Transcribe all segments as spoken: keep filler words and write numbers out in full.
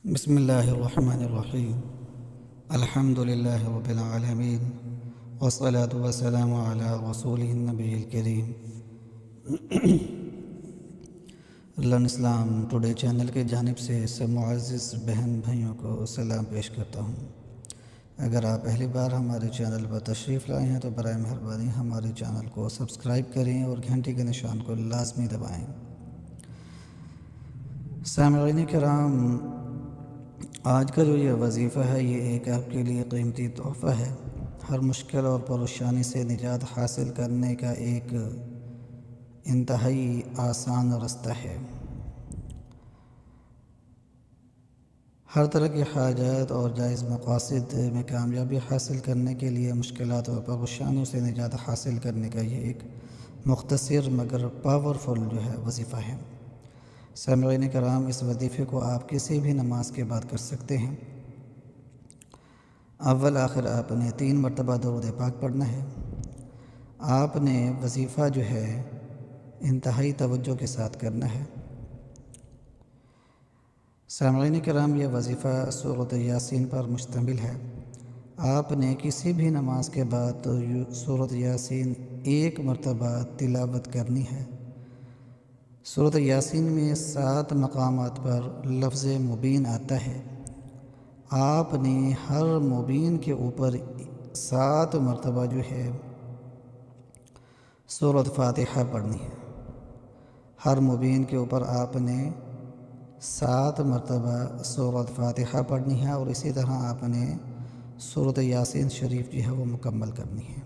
بسم الله الرحمن الرحيم. الحمد لله رب العالمين والصلاة والسلام على رسوله النبي الكريم. لرن اسلام ٹوڈے چینل کی جانب سے سب معزز بہن بھائیوں کو سلام پیش کرتا ہوں. اگر آپ پہلی بار ہمارے چینل پر تشریف لائے ہیں تو برائے مہربانی ہمارے چینل کو سبسکرائب کریں اور گھنٹی کے نشان کو لازمی دبائیں. سامعین کرام، آج کا جو یہ وظیفہ ہے یہ ایک آپ کے لیے قیمتی تحفہ ہے. ہر مشکل اور پریشانی سے نجات حاصل کرنے کا ایک انتہائی آسان رستہ ہے. ہر طرح کی حاجات اور جائز مقاصد میں کامیابی حاصل کرنے کے لیے مشکلات اور پریشانیوں سے نجات حاصل کرنے کا یہ ایک مختصر مگر پاورفل جو ہے وظیفہ ہے. سامعین کرام، اس وظیفے کو آپ کسی بھی نماز کے بعد کر سکتے ہیں. اول آخر آپ نے تین مرتبہ درود پاک پڑھنا ہے. آپ نے وظیفہ جو ہے انتہائی توجہ کے ساتھ کرنا ہے. سامعین کرام، یہ وظیفہ سورۃ یاسین پر مشتمل ہے. آپ نے کسی بھی نماز کے بعد سورۃ یاسین ایک مرتبہ تلاوت کرنی ہے. سورۃ یاسین میں سات مقامات پر لفظ مبین آتا ہے. آپ نے ہر مبین کے اوپر سات مرتبہ جو ہے سورۃ فاتحہ پڑھنی ہے. ہر مبین کے اوپر آپ نے سات مرتبہ سورۃ فاتحہ پڑھنی ہے اور اسی طرح آپ نے سورۃ یاسین شریف جو ہے وہ مکمل کرنی ہے.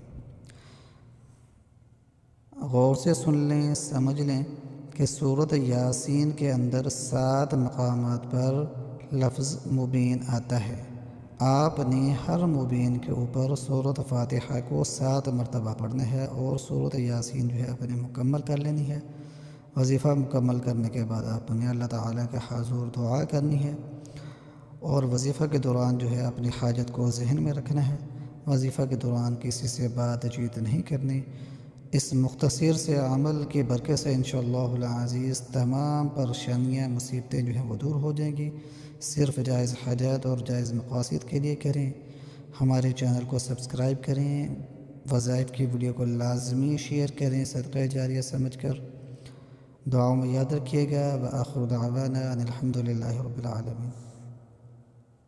غور سے سن لیں، سمجھ لیں کہ سورۃ یاسین کے اندر سات مقامات پر لفظ مبین آتا ہے. آپ نے ہر مبین کے اوپر سورۃ فاتحہ کو سات مرتبہ پڑھنا ہے اور سورۃ یاسین جو ہے اپنے مکمل کر لینی ہے. وظیفہ مکمل کرنے کے بعد آپ نے اللہ تعالیٰ کے حضور دعا کرنی ہے اور وظیفہ کے دوران جو ہے اپنی حاجت کو ذہن میں رکھنا ہے. وظیفہ کے دوران کسی سے بات چیت نہیں کرنی. اس مختصر سے عمل کی برکت سے انشاءاللہ العزیز تمام پریشانیاں مصیبتیں جو ہیں وہ دور ہو جائیں گی. صرف جائز حاجات اور جائز مقاصد کے لیے کریں. ہمارے چینل کو سبسکرائب کریں. وظائف کی ویڈیو کو لازمی شیئر کریں صدقہ جاریہ سمجھ کر. دعاؤں میں یاد رکھیے گا. وآخر دعوانا ان الحمد للہ رب العالمین.